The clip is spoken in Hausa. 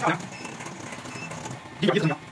第一个意思怎么样？